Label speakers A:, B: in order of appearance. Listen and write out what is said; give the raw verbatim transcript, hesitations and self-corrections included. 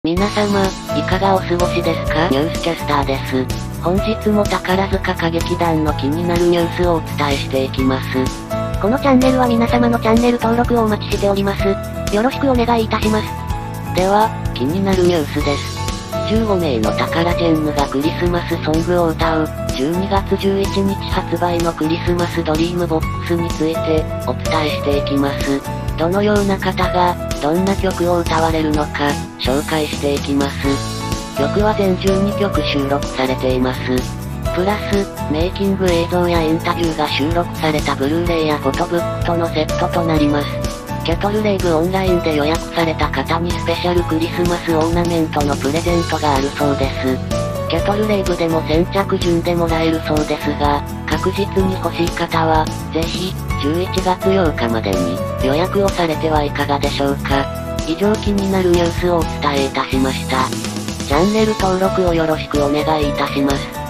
A: 皆様、いかがお過ごしですか？ニュースキャスターです。本日も宝塚歌劇団の気になるニュースをお伝えしていきます。
B: このチャンネルは皆様のチャンネル登録をお待ちしております。よろしくお願いいたします。
A: では、気になるニュースです。じゅうごめいのタカラジェンヌがクリスマスソングを歌う、じゅうにがつじゅういちにち発売のクリスマスドリームボックスについて、お伝えしていきます。どのような方が、どんな曲を歌われるのか、紹介していきます。曲は全じゅうにきょく収録されています。プラス、メイキング映像やインタビューが収録されたブルーレイやフォトブックとのセットとなります。キャトルレイブオンラインで予約された方にスペシャルクリスマスオーナメントのプレゼントがあるそうです。キャトルレイブでも先着順でもらえるそうですが、確実に欲しい方は、ぜひ、じゅういちがつようかまでに予約をされてはいかがでしょうか。以上気になるニュースをお伝えいたしました。チャンネル登録をよろしくお願いいたします。